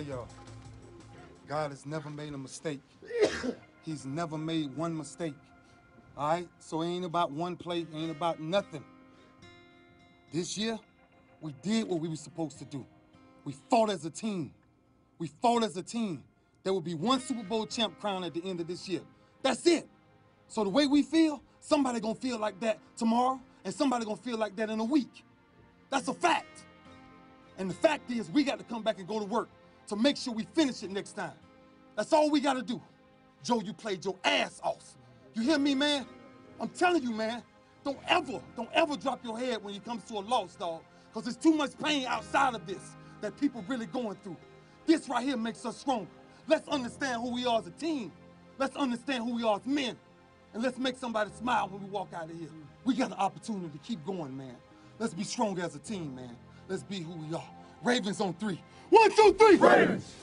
y'all. God has never made a mistake. He's never made one mistake. All right? So it ain't about one play, ain't about nothing. This year, we did what we were supposed to do. We fought as a team. We fought as a team. There will be one Super Bowl champ crown at the end of this year. That's it. So the way we feel, somebody gonna feel like that tomorrow, and somebody gonna feel like that in a week. That's a fact. And the fact is, we got to come back and go to work to make sure we finish it next time. That's all we got to do. Joe, you played your ass off. You hear me, man? I'm telling you, man, don't ever drop your head when it comes to a loss, dog, because there's too much pain outside of this that people really going through. This right here makes us stronger. Let's understand who we are as a team. Let's understand who we are as men. And let's make somebody smile when we walk out of here. We got an opportunity to keep going, man. Let's be stronger as a team, man. Let's be who we are. Ravens on 3. 1, 2, 3. Ravens!